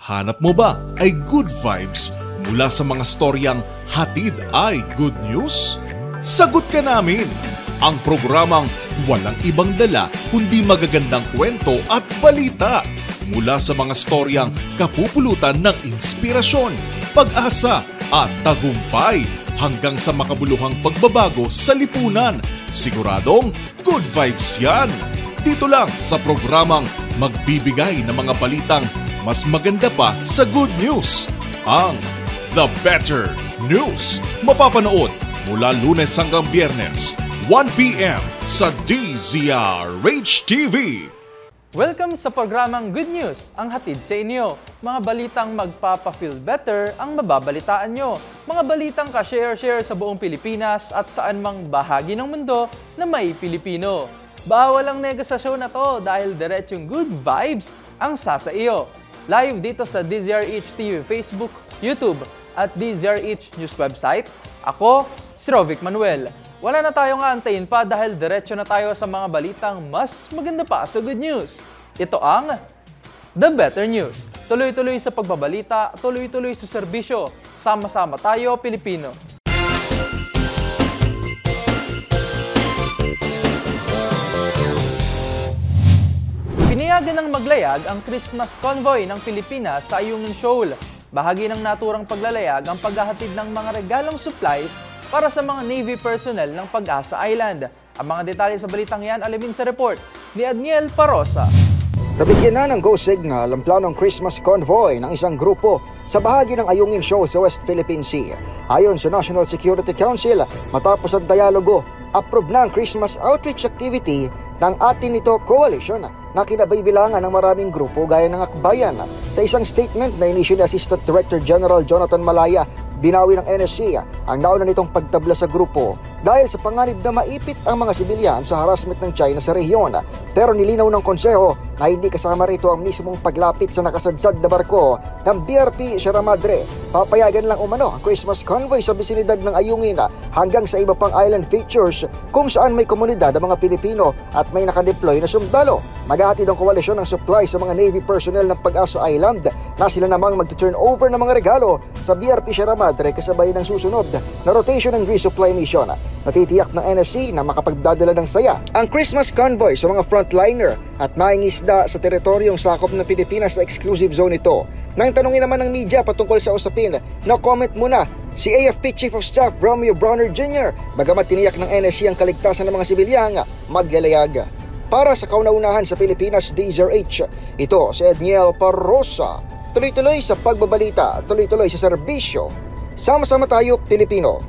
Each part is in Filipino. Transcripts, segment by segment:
Hanap mo ba ay good vibes mula sa mga storyang hatid ay good news? Sagot ka namin! Ang programang walang ibang dala kundi magagandang kwento at balita mula sa mga storyang kapupulutan ng inspirasyon, pag-asa at tagumpay hanggang sa makabuluhang pagbabago sa lipunan. Siguradong good vibes yan! Dito lang sa programang magbibigay ng mga balitang mas maganda pa sa good news. Ang The Better News. Mapapanood mula Lunes hanggang Biyernes, 1 p.m. sa DZRH TV. Welcome sa programang Good News, ang hatid sa inyo. Mga balitang magpapa-feel better ang mababalitaan nyo. Mga balitang ka-share sa buong Pilipinas at saan mang bahagi ng mundo na may Pilipino. Bawal ang negasasyon na to dahil diretsong good vibes ang sasa iyo. Live dito sa DZRH TV Facebook, YouTube at DZRH News website. Ako, si Rovic Manuel. Wala na tayong aantayin pa dahil diretso na tayo sa mga balitang mas maganda pa sa good news. Ito ang The Better News. Tuloy-tuloy sa pagbabalita, tuloy-tuloy sa serbisyo. Sama-sama tayo, Pilipino. Pinayagan ng maglayag ang Christmas convoy ng Pilipinas sa Ayungin Shoal. Bahagi ng naturang paglalayag ang paghahatid ng mga regalong supplies para sa mga Navy personnel ng Pag-asa Island. Ang mga detalye sa balitang yan alamin sa report ni Adniel Parosa. Nabigyan na ng go signal ang planong Christmas convoy ng isang grupo sa bahagi ng Ayungin Shoal sa West Philippine Sea. Ayon sa National Security Council, matapos ang dialogo, approve na ang Christmas outreach activity ng atin ito coalition na kinabibilangan ng maraming grupo gaya ng Akbayan. Sa isang statement na inisyu ni Assistant Director General Jonathan Malaya, binawi ng NSC ang nauna nitong pagtabla sa grupo dahil sa panganib na maipit ang mga sibilyan sa harassment ng China sa rehiyon. Pero nilinaw ng konseho na hindi kasama rito ang mismong paglapit sa nakasadsad na barko ng BRP Sierra Madre. Papayagan lang umano ang Christmas convoy sa bisinidad ng Ayungin hanggang sa iba pang island features kung saan may komunidad ng mga Pilipino at may nakadeploy na sundalo. Maghahatid ang koalisyon ng supply sa mga Navy personnel ng Pag-asa Island na sila namang mag-turn over ng mga regalo sa BRP Sierra Madre kasabay ng susunod na rotation and resupply mission. Natitiyak ng NSC na makapagdadala ng saya ang Christmas convoy sa mga frontliner at mangingisda sa teritoryong sakop ng Pilipinas sa exclusive zone ito. Nang tanungin naman ng media patungkol sa usapin, no comment muna si AFP Chief of Staff Romeo Browner Jr. bagamat tiniyak ng NSC ang kaligtasan ng mga sibilyang maglalayag. Para sa kauna-unahan sa Pilipinas DZRH, ito si Adniel Parosa. Tuloy-tuloy sa pagbabalita, tuloy-tuloy sa serbisyo. Sama-sama tayo, Pilipino.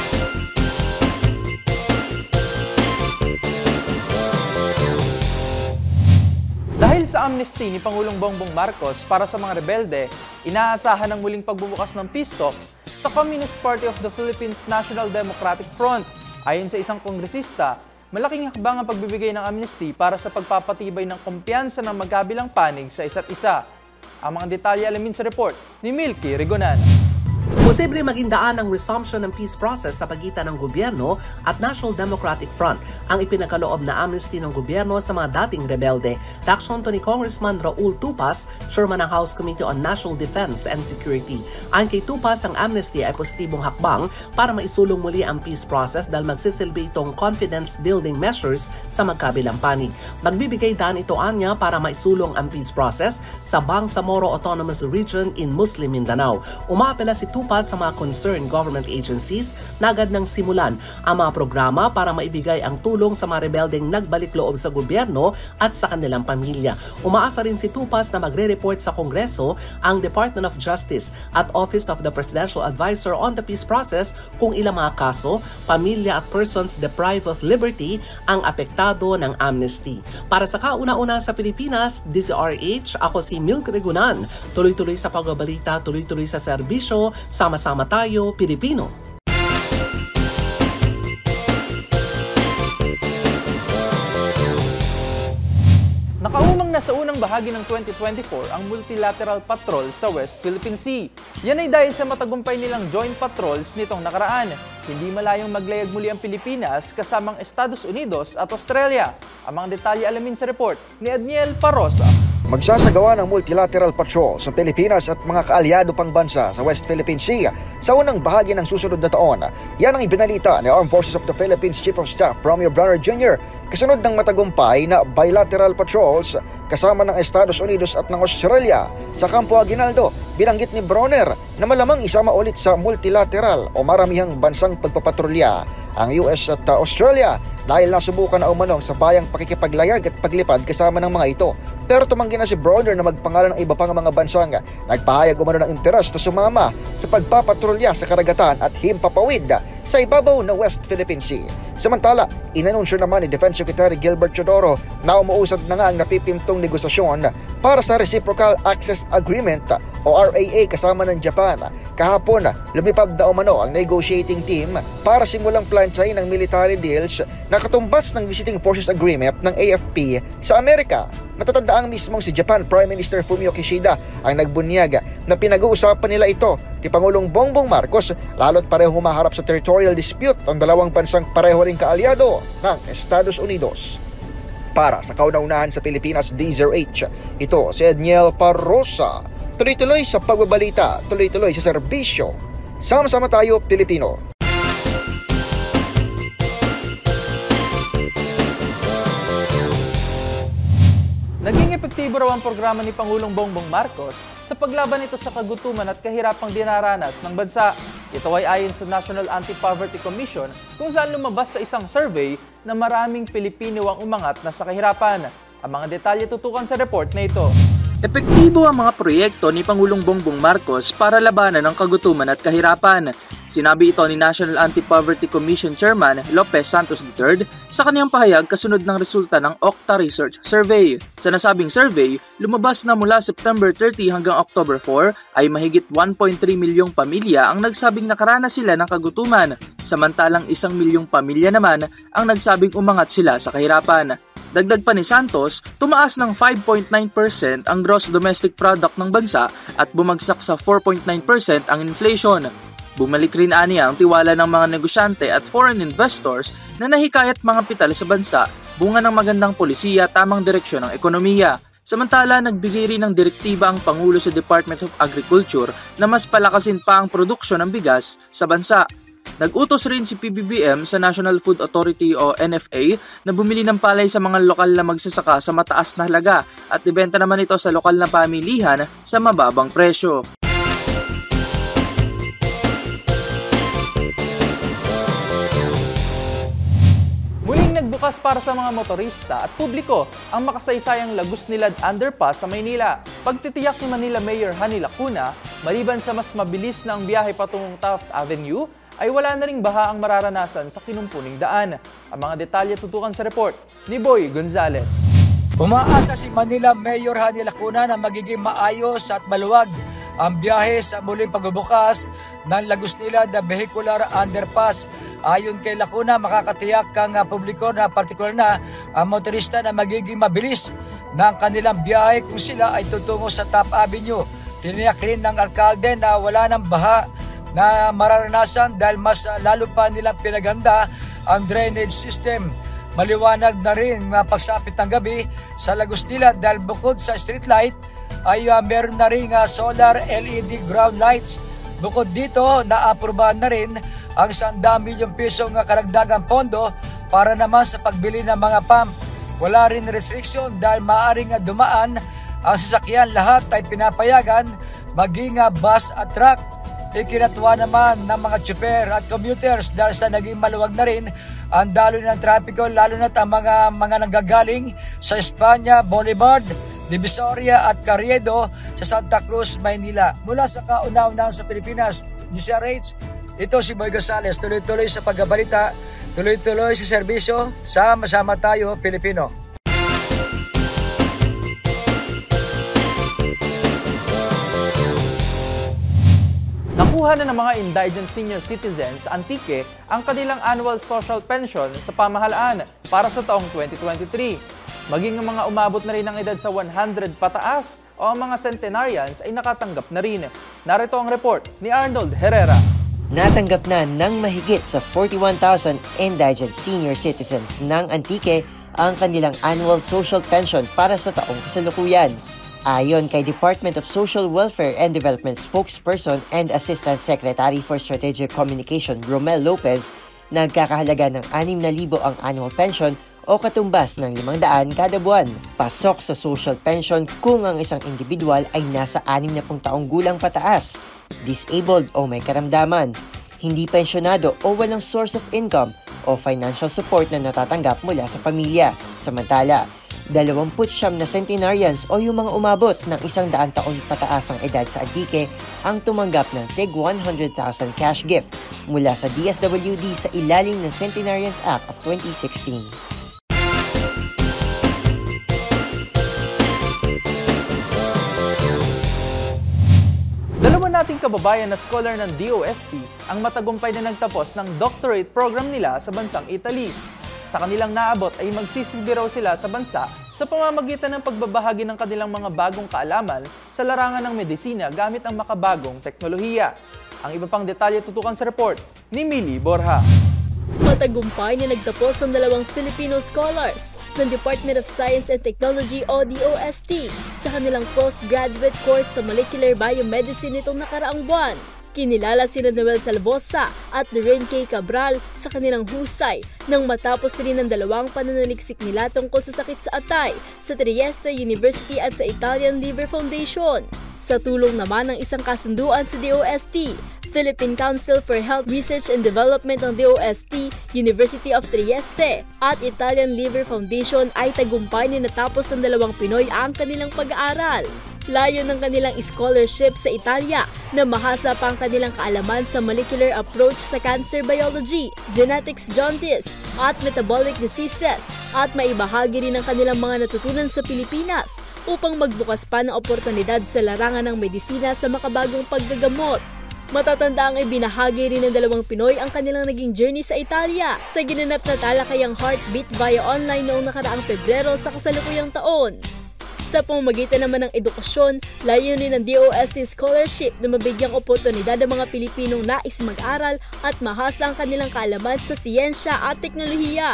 Dahil sa amnesty ni Pangulong Bongbong Marcos para sa mga rebelde, inaasahan ang muling pagbubukas ng peace talks sa Communist Party of the Philippines National Democratic Front. Ayon sa isang kongresista, malaking hakbang ang pagbibigay ng amnesty para sa pagpapatibay ng kumpiyansa ng magkabilang panig sa isa't isa. Ang mga detalye alamin sa report ni Milky Rigonan. Posible maging daan ang resumption ng peace process sa pagitan ng gobyerno at National Democratic Front ang ipinakaloob na amnesty ng gobyerno sa mga dating rebelde. Reaksyon to ni Congressman Raul Tupas, Chairman ng House Committee on National Defense and Security. Ayon kay Tupas, ang amnesty ay positibong hakbang para maisulong muli ang peace process dahil magsisilbi itong confidence-building measures sa magkabilang panig. Magbibigay daan ito anya para maisulong ang peace process sa Bangsamoro Autonomous Region in Muslim Mindanao. Umaapela si Tupas sa mga concerned government agencies na agad nang simulan ang mga programa para maibigay ang tulong sa mga rebeldeng nagbalik loob sa gobyerno at sa kanilang pamilya. Umaasa rin si Tupas na magre-report sa Kongreso ang Department of Justice at Office of the Presidential Advisor on the Peace Process kung ilang mga kaso, pamilya at persons deprived of liberty ang apektado ng amnesty. Para sa kauna-una sa Pilipinas, DZRH, ako si Milky Rigonan. Tuloy-tuloy sa pagbabalita, tuloy-tuloy sa serbisyo. Sama-sama tayo, Pilipino. Nakaumang na sa unang bahagi ng 2024 ang multilateral patrol sa West Philippine Sea. Yan ay dahil sa matagumpay nilang joint patrols nitong nakaraan. Hindi malayong maglayag muli ang Pilipinas kasamang Estados Unidos at Australia. Ang mga detalye alamin sa report ni Adniel Parosa. Magsasagawa ng multilateral patrol sa Pilipinas at mga kaalyado pang bansa sa West Philippine Sea sa unang bahagi ng susunod na taon. Yan ang ibinalita ni Armed Forces of the Philippines Chief of Staff Romeo Brawner Jr. kasunod ng matagumpay na bilateral patrols kasama ng Estados Unidos at ng Australia sa Campo Aguinaldo. Binanggit ni Brawner na malamang isama ulit sa multilateral o maramihang bansang pagpapatrolya ang US at Australia dahil nasubukan na umanong sa bayang pakikipaglayag at paglipad kasama ng mga ito. Pero tumanggi na si Brawner na magpangalan ng iba pang mga bansang nagpahayag umano ng interes na sumama sa pagpapatrolya sa karagatan at himpapawid sa ibabaw ng West Philippine Sea. Samantala, inanunsyo naman ni Defense Secretary Gilbert Chodoro na umuusad na nga ang napipintong negosasyon para sa Reciprocal Access Agreement o RAA kasama ng Japan. Kahapon, lumipad na umano ang negotiating team para simulang planchahin ng military deals na katumbas ng Visiting Forces Agreement ng AFP sa Amerika. Matatandaang mismong si Japan Prime Minister Fumio Kishida ang nagbunyag na pinag-uusapan nila ito ni Pangulong Bongbong Marcos lalo't pareho humaharap sa territorial dispute ang dalawang bansang pareho ring kaalyado ng Estados Unidos. Para sa kauna-unahan sa Pilipinas DZRH, ito si Edniel Parrosa. Tuloy-tuloy sa pagbabalita, tuloy-tuloy sa serbisyo. Sama-sama tayo, Pilipino. Naging epektibo raw ang programa ni Pangulong Bongbong Marcos sa paglaban nito sa kagutuman at kahirapang dinaranas ng bansa. Ito ay ayon sa National Anti-Poverty Commission kung saan lumabas sa isang survey na maraming Pilipino ang umangat na sa kahirapan. Ang mga detalye tutukan sa report na ito. Epektibo ang mga proyekto ni Pangulong Bongbong Marcos para labanan ang kagutuman at kahirapan. Sinabi ito ni National Anti-Poverty Commission Chairman Lopez Santos III sa kaniyang pahayag kasunod ng resulta ng Octa Research Survey. Sa nasabing survey, lumabas na mula September 30 hanggang October 4 ay mahigit 1.3 milyong pamilya ang nagsabing nakaranas sila ng kagutuman, samantalang 1 milyong pamilya naman ang nagsabing umangat sila sa kahirapan. Dagdag pa ni Santos, tumaas ng 5.9% ang gross domestic product ng bansa at bumagsak sa 4.9% ang inflation. Bumalik rin aniya ang tiwala ng mga negosyante at foreign investors na nahikayat mga kapital sa bansa bunga ng magandang polisiya tamang direksyon ng ekonomiya. Samantala, nagbigay rin ng direktiba ang Pangulo sa Department of Agriculture na mas palakasin pa ang produksyon ng bigas sa bansa. Nag-utos rin si PBBM sa National Food Authority o NFA na bumili ng palay sa mga lokal na magsasaka sa mataas na halaga at ibenta naman ito sa lokal na pamilihan sa mababang presyo. Muling nagbukas para sa mga motorista at publiko ang makasaysayang Lagos Nilad Underpass sa Maynila. Pagtitiyak ni Manila Mayor Hani Lacuna, maliban sa mas mabilis na ang biyahe patungong Taft Avenue, ay wala na ring baha ang mararanasan sa kinumpuning daan. Ang mga detalye tutukan sa report ni Boy Gonzales. Umaasa si Manila Mayor Hani Lacuna na magiging maayos at maluwag ang biyahe sa muling pagbubukas ng Lagos Nilad Vehicular Underpass. Ayon kay Lacuna, makakatiyak ang publiko na partikular na ang motorista na magiging mabilis ng kanilang biyahe kung sila ay tutungo sa Taft Avenue. Tiniyak rin ng alkalde na wala ng baha na mararanasan dahil mas lalo pa nilang pinaganda ang drainage system. Maliwanag na rin pagsapit ng gabi sa Lagos Nilad dahil bukod sa street light ay meron na rin solar LED ground lights. Bukod dito, naaprubahan na rin ang 100 milyong pisong karagdagang pondo para naman sa pagbili ng mga pump. Wala rin restriction dahil maaaring dumaan ang sasakyan. Lahat ay pinapayagan, maging bus at truck. Ikinatuwa naman ng mga tsuper at commuters dahil sa naging maluwag na rin ang daloy ng trapiko, lalo na ang mga nanggagaling sa Espanya, Boulevard, Divisoria at Carriedo sa Santa Cruz, Maynila. Mula sa kauna-unahan sa Pilipinas, DZRH, ito si Boy Gonzales. Tuloy-tuloy sa pagbabalita, tuloy-tuloy sa serbisyo. Sama-sama tayo, Pilipino. Nakuha na ng mga indigent senior citizens Antique ang kanilang annual social pension sa pamahalaan para sa taong 2023. Maging ang mga umabot na rin ng edad sa 100 pataas o ang mga centenarians ay nakatanggap na rin. Narito ang report ni Arnold Herrera. Natanggap na ng mahigit sa 41,000 indigent senior citizens ng Antique ang kanilang annual social pension para sa taong kasalukuyan. Ayon kay Department of Social Welfare and Development spokesperson and Assistant Secretary for Strategic Communication Romel Lopez, nagkakahalaga ng 6,000 ang annual pension o katumbas ng 500 kada buwan. Pasok sa social pension kung ang isang individual ay nasa 60 taong gulang pataas, disabled o may karamdaman, hindi pensyonado o walang source of income o financial support na natatanggap mula sa pamilya. Samantala, 29 na centenarians o yung mga umabot ng 100 taon pataas ang edad sa Antique ang tumanggap ng tig 100,000 cash gift mula sa DSWD sa ilalim ng Centenarians Act of 2016. Dalawa nating kababayan na scholar ng DOST ang matagumpay na nagtapos ng doctorate program nila sa bansang Italy. Sa kanilang naabot ay magsisilbi raw sila sa bansa sa pamamagitan ng pagbabahagi ng kanilang mga bagong kaalaman sa larangan ng medisina gamit ang makabagong teknolohiya. Ang iba pang detalye tutukan sa report ni Millie Borja. Matagumpay na nagtapos ang 2 Filipino scholars ng Department of Science and Technology o DOST sa kanilang postgraduate course sa Molecular Biomedicine nitong nakaraang buwan. Kinilala sina Noel Salvosa at Lorraine K. Cabral sa kanilang husay nang matapos rin ang 2 pananaliksik nila tungkol sa sakit sa atay sa Trieste University at sa Italian Liver Foundation. Sa tulong naman ng isang kasunduan sa DOST, Philippine Council for Health Research and Development ng DOST, University of Trieste at Italian Liver Foundation ay tagumpay na natapos ng 2 Pinoy ang kanilang pag-aaral. Layo ng kanilang scholarship sa Italia na mahasa pa ang kanilang kaalaman sa molecular approach sa cancer biology, genetics jaundice at metabolic diseases at maibahagi rin ang kanilang mga natutunan sa Pilipinas upang magbukas pa ng oportunidad sa larangan ng medisina sa makabagong paggagamot. Matatanda ang ibinahagi rin ng 2 Pinoy ang kanilang naging journey sa Italia sa ginanap na talakayang Heartbeat via online noong nakaraang Pebrero sa kasalukuyang taon. Sa pamamagitan naman ng edukasyon, layunin ng DOST Scholarship na mabigyang oportunidad ang mga Pilipinong nais mag-aral at mahasa ang kanilang kaalaman sa siyensya at teknolohiya.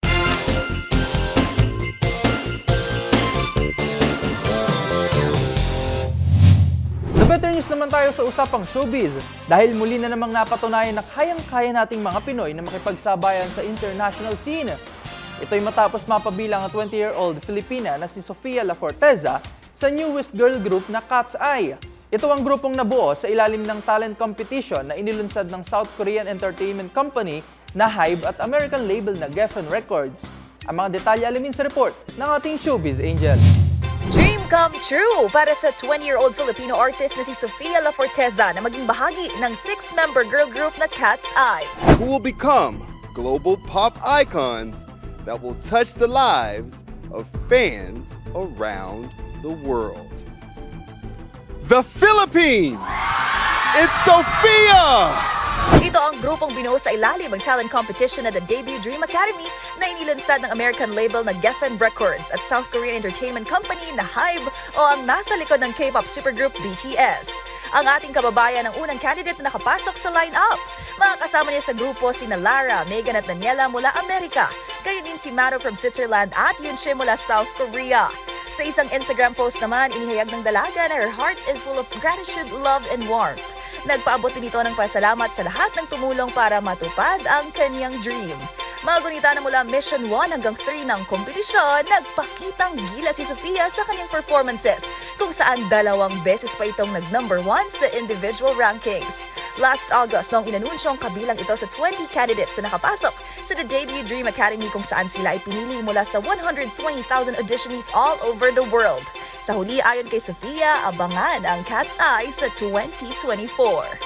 The better news naman tayo sa usapang showbiz dahil muli na namang napatunayan na kayang-kaya nating mga Pinoy na makipagsabayan sa international scene. Ito'y matapos mapabilang ang 20-year-old Filipina na si Sofia La Forteza sa newest girl group na Cat's Eye. Ito ang grupong nabuo sa ilalim ng talent competition na inilunsad ng South Korean entertainment company na HYBE at American label na Geffen Records. Ang mga detalye alamin sa report ng ating showbiz angel. Dream come true para sa 20-year-old Filipino artist na si Sofia La Forteza na maging bahagi ng 6-member girl group na Cat's Eye. Who will become global pop icons that will touch the lives of fans around the world. The Philippines! It's Sofia! Ito ang grupong binuo sa ilalim ng talent competition na The Debut Dream Academy na inilunsad ng American label na Geffen Records at South Korean entertainment company na HYBE o ang nasa likod ng K-pop supergroup BTS. Ang ating kababayan ang unang candidate na nakapasok sa line-up. Mga kasama niya sa grupo sina Lara, Megan at Daniela mula Amerika. Kayo din si Maro from Switzerland at Yunche mula South Korea. Sa isang Instagram post naman, inihayag ng dalaga na her heart is full of gratitude, love, and warmth. Nagpaabot din ito ng pasalamat sa lahat ng tumulong para matupad ang kanyang dream. Mga gunita na mula Mission 1 hanggang 3 ng kompetisyon, nagpakitang gila si Sofia sa kanyang performances, kung saan 2 beses pa itong nag-number 1 sa individual rankings. Last August, noong inanunsyong kabilang ito sa 20 candidates na nakapasok sa The Debut Dream Academy kung saan sila ay pinili mula sa 120,000 auditionees all over the world. Sa huli, ayon kay Sofia, abangan ang Cat's Eye sa 2024.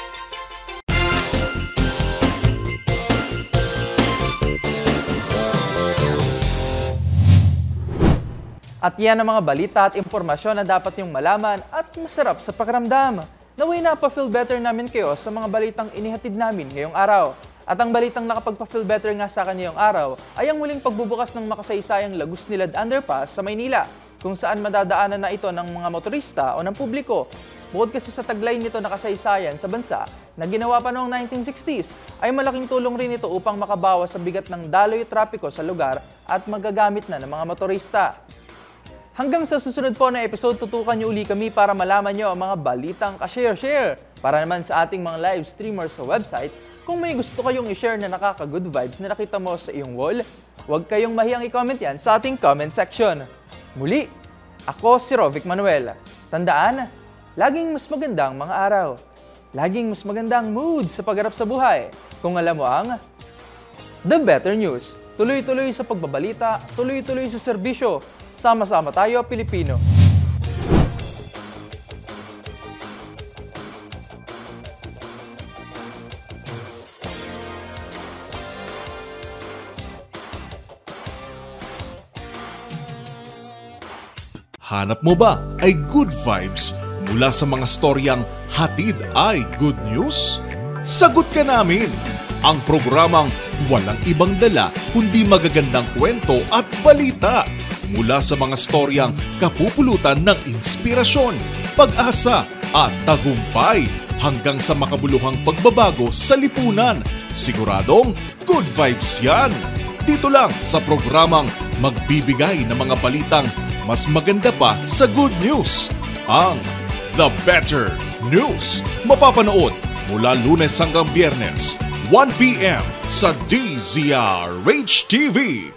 At yan ang mga balita at impormasyon na dapat niyong malaman at masarap sa pakiramdam. Naway pa-feel better namin kayo sa mga balitang inihatid namin ngayong araw. At ang balitang nakapagpa-feel better nga sa akin ngayong araw ay ang muling pagbubukas ng makasaysayang Lagos Nilad Underpass sa Maynila, kung saan madadaanan na ito ng mga motorista o ng publiko. Bukod kasi sa taglay nito na kasaysayan sa bansa na ginawa pa noong 1960s, ay malaking tulong rin ito upang makabawas sa bigat ng daloy trapiko sa lugar at magagamit na ng mga motorista. Hanggang sa susunod po na episode, tutukan niyo uli kami para malaman niyo ang mga balitang ka-share-share. Para naman sa ating mga live streamers sa website, kung may gusto kayong i-share na nakaka-good vibes na nakita mo sa iyong wall, huwag kayong mahiyang i-comment yan sa ating comment section. Muli, ako si Rovic Manuel. Tandaan, laging mas magandang mga araw. Laging mas magandang mood sa pagharap sa buhay. Kung alam mo ang The Better News. Tuloy-tuloy sa pagbabalita, tuloy-tuloy sa serbisyo. Sama-sama tayo, Pilipino. Hanap mo ba ay good vibes mula sa mga storyang hatid ay good news? Sagot ka namin! Ang programang walang ibang dala kundi magagandang kwento at balita mula sa mga storyang kapupulutan ng inspirasyon, pag-asa at tagumpay hanggang sa makabuluhang pagbabago sa lipunan. Siguradong good vibes yan! Dito lang sa programang magbibigay ng mga balitang mas maganda pa sa good news. Ang The Better News. Mapapanood mula Lunes hanggang Biyernes, 1 p.m. sa DZRH TV.